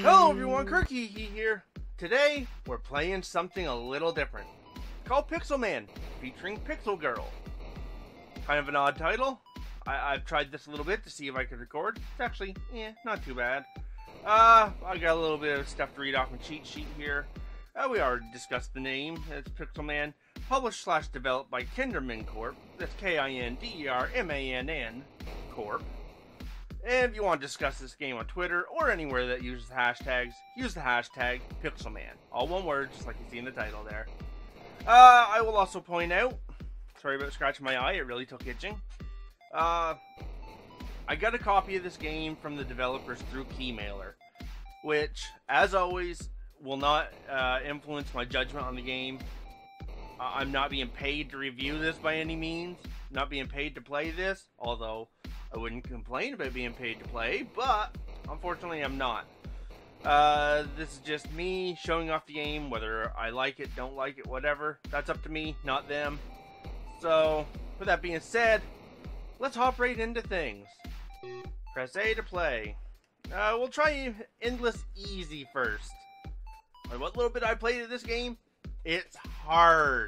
Hello everyone, Kirky here. Today, we're playing something a little different, called PixelMan, featuring Pixel Girl. Kind of an odd title. I've tried this a little bit to see if I could record. It's actually, not too bad. I got a little bit of stuff to read off my cheat sheet here. We already discussed the name. It's PixelMan, published/developed by Kinderman Corp. That's Kinderman Corp. And if you want to discuss this game on Twitter or anywhere that uses hashtags, use the hashtag PixelMan. All one word, just like you see in the title there. I will also point out, sorry about scratching my eye, it really took itching. I got a copy of this game from the developers through Keymailer, which, as always, will not influence my judgment on the game. I'm not being paid to review this by any means. Not being paid to play this, although I wouldn't complain about being paid to play, but unfortunately I'm not. This is just me showing off the game, whether I like it, don't like it, whatever. That's up to me, not them. So, with that being said, let's hop right into things. Press A to play. We'll try Endless Easy first. What little bit I played of this game, it's hard.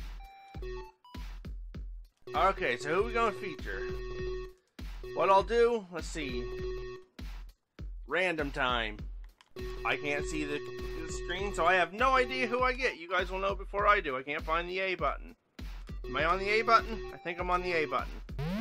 Okay, so who are we going to feature? What I'll do, let's see. Random time. I can't see the screen, so I have no idea who I get. You guys will know before I do. I can't find the A button. Am I on the A button? I think I'm on the A button.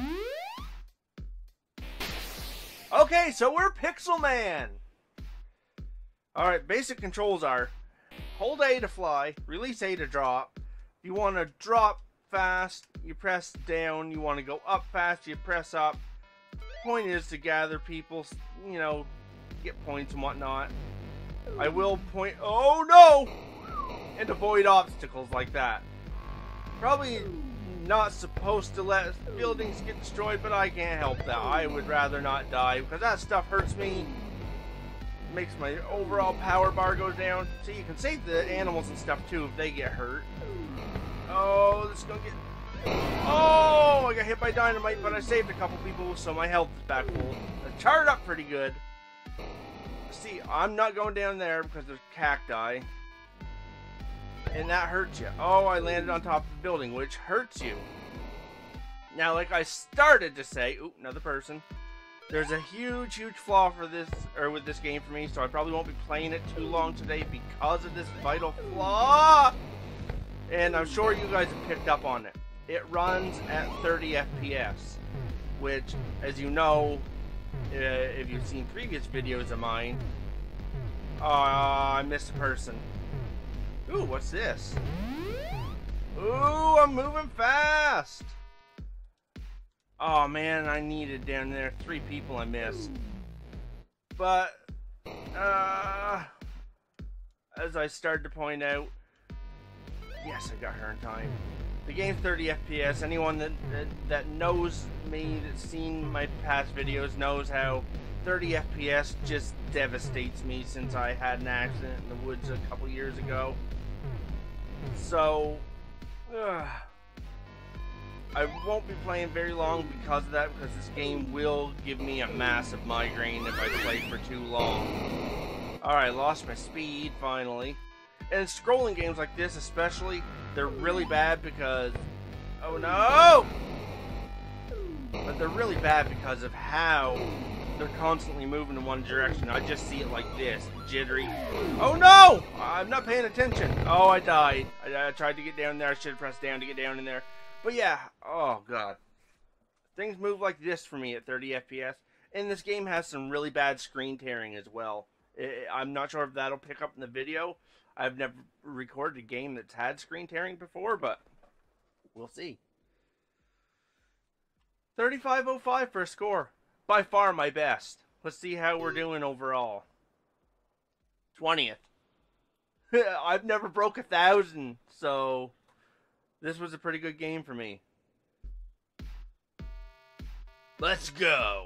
Okay, so we're PixelMan. Alright, basic controls are hold A to fly, release A to drop. If you want to drop fast, you press down. You want to go up fast, you press up. Point is to gather people, get points and whatnot. I will point, oh no! And avoid obstacles like that. Probably not supposed to let buildings get destroyed, but I can't help that. I would rather not die, because that stuff hurts me. Makes my overall power bar go down. So you can save the animals and stuff too if they get hurt. Oh, this is gonna get... Oh, I got hit by dynamite, but I saved a couple people, so my health is back full. I charred up pretty good. See, I'm not going down there because there's cacti. And that hurts you. Oh, I landed on top of the building, which hurts you. Now, like I started to say, ooh, another person. There's a huge, huge flaw for this, or with this game for me, so I probably won't be playing it too long today because of this vital flaw. And I'm sure you guys have picked up on it. It runs at 30 FPS, which, as you know, if you've seen previous videos of mine, I missed a person. Ooh, what's this? Ooh, I'm moving fast. Oh man, I needed down there 3 people I missed. But, as I started to point out, yes, I got her in time. The game's 30 FPS. Anyone that knows me, that's seen my past videos, knows how 30 FPS just devastates me since I had an accident in the woods a couple years ago. So, I won't be playing very long because of that, because this game will give me a massive migraine if I play for too long. Alright, lost my speed, finally. And scrolling games like this especially, they're really bad because... Oh no! But they're really bad because of how they're constantly moving in one direction. I just see it like this, jittery. Oh no! I'm not paying attention. Oh, I died. I tried to get down there. I should have pressed down to get down in there. But yeah, oh god. Things move like this for me at 30 FPS. And this game has some really bad screen tearing as well. I'm not sure if that'll pick up in the video. I've never recorded a game that's had screen tearing before, but we'll see. 3505 for a score. By far my best. Let's see how we're doing overall. 20th. I've never broke 1,000, so this was a pretty good game for me. Let's go.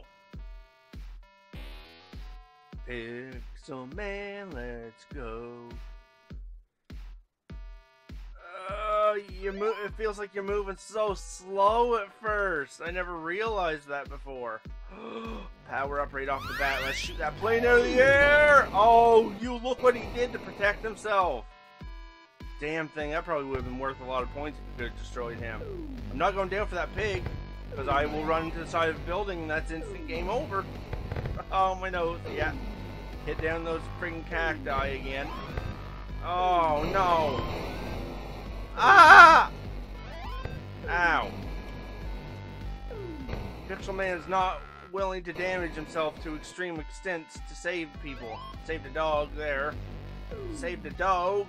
PixelMan, let's go. it feels like you're moving so slow at first. I never realized that before. Power up right off the bat. Let's shoot that plane out of the air. Oh, you look what he did to protect himself. Damn thing, that probably would have been worth a lot of points if we could have destroyed him. I'm not going down for that pig, because I will run to the side of the building and that's instant game over. Oh, my nose. Yeah. Hit down those freaking cacti again. Oh, no. Ah! Ow. PixelMan is not willing to damage himself to extreme extents to save people. Save the dog there. Save the dog.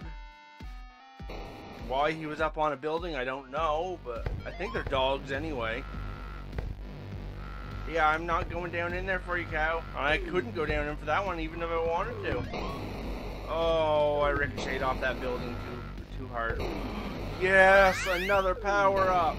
Why he was up on a building, I don't know, but I think they're dogs anyway. Yeah, I'm not going down in there for you, cow. I couldn't go down in for that one even if I wanted to. Oh, I ricocheted off that building too hard. Yes, another power up.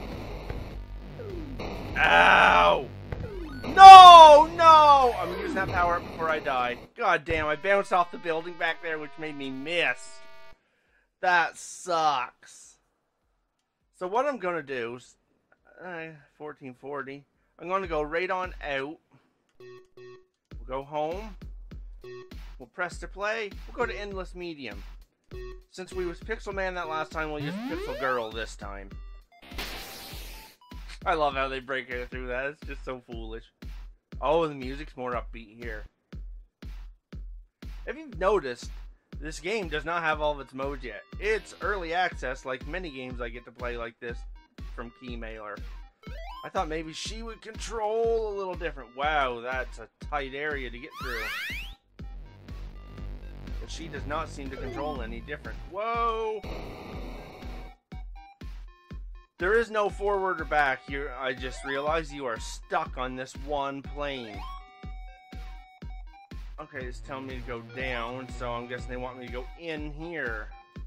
Ow! No, no! I'm using that power up before I die. God damn, I bounced off the building back there, which made me miss. That sucks. So what I'm going to do is 1440. I'm going to go right on out. We'll go home. We'll press to play. We'll go to endless medium. Since we was PixelMan that last time, we'll use Pixel Girl this time. I love how they break it through that. It's just so foolish. Oh, the music's more upbeat here. If you've noticed, this game does not have all of its modes yet. It's early access, like many games I get to play like this from Keymailer. I thought maybe she would control a little different. Wow, that's a tight area to get through. But she does not seem to control any different. Whoa! There is no forward or back here. I just realized you are stuck on this one plane. Okay, it's telling me to go down, so I'm guessing they want me to go in here.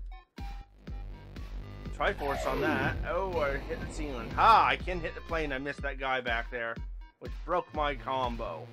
Triforce on that. Oh, I hit the ceiling. Ha! I can hit the plane. I missed that guy back there, which broke my combo.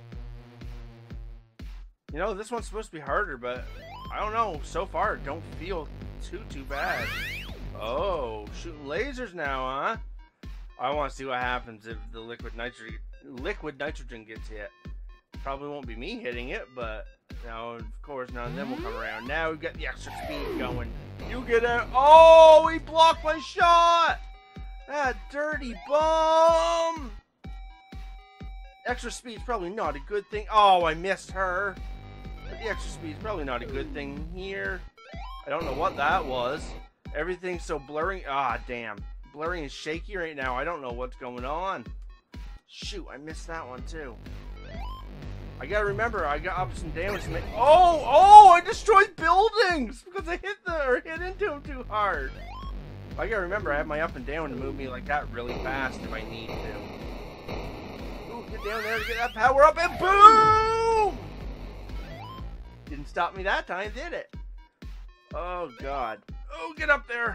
You know, this one's supposed to be harder, but I don't know. So far, it don't feel too bad. Oh, shooting lasers now, huh? I want to see what happens if the liquid nitrogen gets hit. Probably won't be me hitting it, but now, of course, none of them will come around. Now we've got the extra speed going. You get out. Oh, he blocked my shot! That dirty bum! Extra speed's probably not a good thing. Oh, I missed her. But the extra speed's probably not a good thing here. I don't know what that was. Everything's so blurry. Ah, damn. Blurry and shaky right now. I don't know what's going on. Shoot, I missed that one too. I gotta remember, I got ups and downs to make. Oh! I destroyed buildings because I hit into them too hard. I gotta remember, I have my up and down to move me like that really fast if I need to. Ooh, get down there to get that power up and boom! Didn't stop me that time, did it? Oh god. Oh, get up there!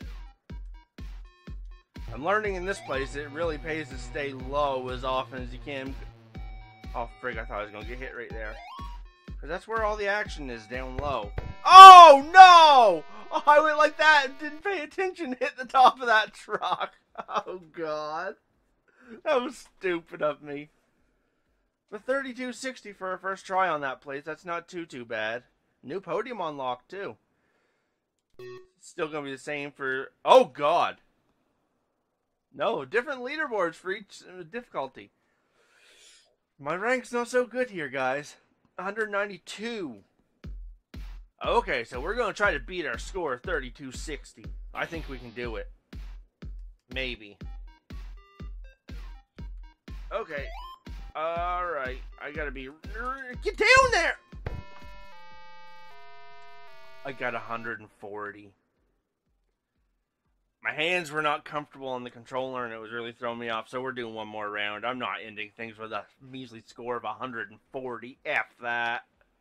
I'm learning in this place it really pays to stay low as often as you can. Oh, frig, I thought I was going to get hit right there. Because that's where all the action is, down low. Oh, no! Oh, I went like that and didn't pay attention, hit the top of that truck. Oh, God. That was stupid of me. But 3260 for our first try on that place. That's not too bad. New podium unlocked, too. Still going to be the same for... Oh, God. No, different leaderboards for each difficulty. My rank's not so good here, guys. 192. Okay, so we're going to try to beat our score of 3260. I think we can do it. Maybe. Okay. Alright. I gotta be... Get down there! I got 140. My hands were not comfortable on the controller and it was really throwing me off, so we're doing one more round. I'm not ending things with a measly score of 140. F that.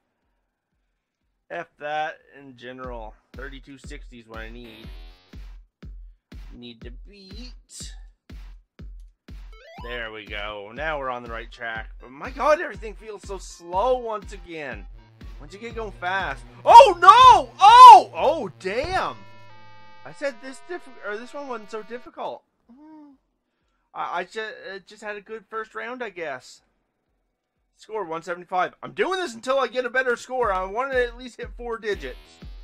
F that in general. 3260 is what I need. Need to beat. There we go. Now we're on the right track. But my god, everything feels so slow once again. Once you get going fast. Oh no! Oh! Oh, damn! I said this one wasn't so difficult. I just had a good first round, I guess. Score 175. I'm doing this until I get a better score. I want to at least hit 4 digits.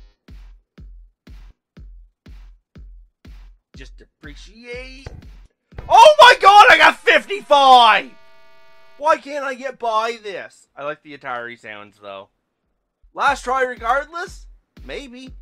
Just appreciate. Oh my god, I got 55! Why can't I get by this? I like the Atari sounds, though. Last try regardless? Maybe.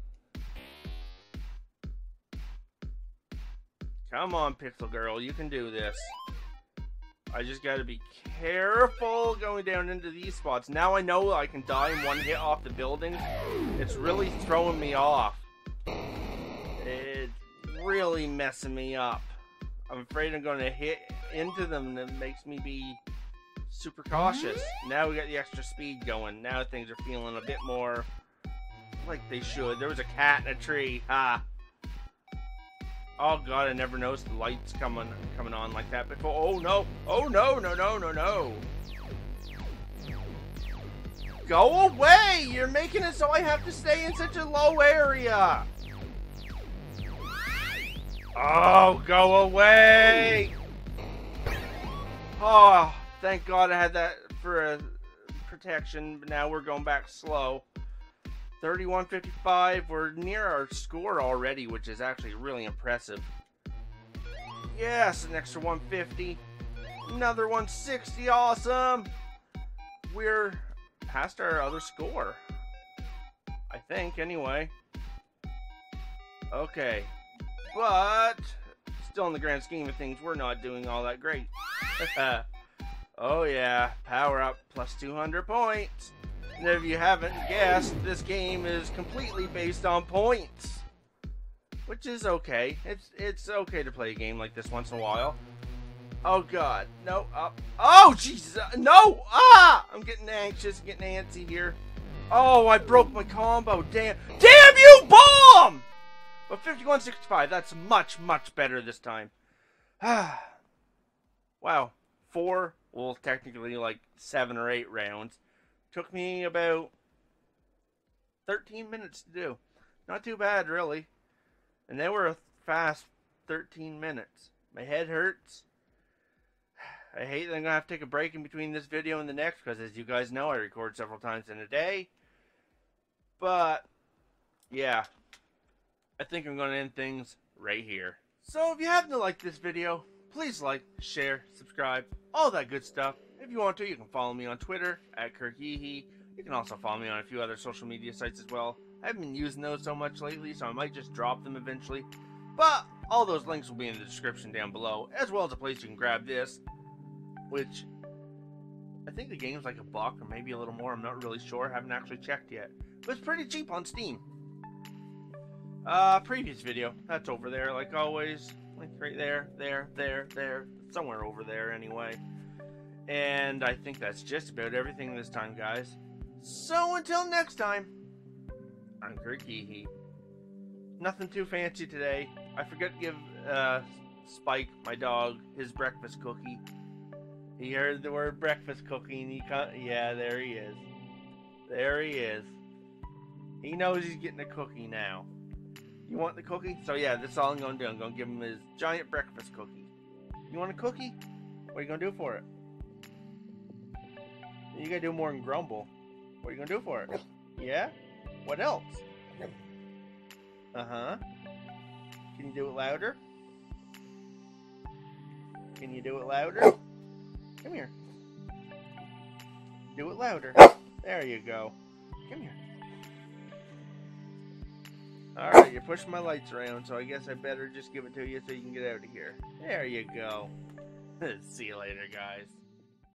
Come on, Pixel Girl, you can do this. I just gotta be careful going down into these spots. Now I know I can die in one hit off the building. It's really throwing me off. It's really messing me up. I'm afraid I'm going to hit into them. That makes me be super cautious. Now we got the extra speed going. Now things are feeling a bit more like they should. There was a cat in a tree. Ha! Oh god, I never noticed the lights coming on like that before. Oh no! Oh no! No! No! No! No! Go away! You're making it so I have to stay in such a low area. Oh, go away! Oh, thank God I had that for a protection, but now we're going back slow. 31.55, we're near our score already, which is actually really impressive. Yes, an extra 150. Another 160, awesome! We're past our other score. I think, anyway. Okay. But, still in the grand scheme of things, we're not doing all that great. Oh yeah, power up plus 200 points. And if you haven't guessed, this game is completely based on points. Which is okay. It's okay to play a game like this once in a while. Oh god, no, up. Oh Jesus, no! Ah! I'm getting anxious, getting antsy here. Oh, I broke my combo, damn. Damn you, bomb! But 51.65, that's much, much better this time. Wow. 4, well, technically like 7 or 8 rounds. Took me about 13 minutes to do. Not too bad, really. And they were a fast 13 minutes. My head hurts. I hate that I'm going to have to take a break in between this video and the next, because as you guys know, I record several times in a day. But, yeah. I think I'm going to end things right here. So if you happen to like this video, please like, share, subscribe, all that good stuff. If you want to, you can follow me on Twitter at Kirky. You can also follow me on a few other social media sites as well. I haven't been using those so much lately, so I might just drop them eventually. But all those links will be in the description down below, as well as a place you can grab this, which I think the game's like $1 or maybe a little more. I'm not really sure. I haven't actually checked yet. But it's pretty cheap on Steam. Previous video, that's over there, like always. Link right there, somewhere over there anyway. And I think that's just about everything this time, guys. So until next time, I'm Kirky. Nothing too fancy today. I forgot to give Spike, my dog, his breakfast cookie. He heard the word breakfast cookie and yeah, there he is. There he is. He knows he's getting a cookie now. You want the cookie? So yeah, that's all I'm going to do. I'm going to give him his giant breakfast cookie. You want a cookie? What are you going to do for it? You got to do more than grumble. What are you going to do for it? Yeah? What else? Uh-huh. Can you do it louder? Can you do it louder? Come here. Do it louder. There you go. Come here. Alright, you're pushing my lights around, so I guess I better just give it to you so you can get out of here. There you go. See you later, guys.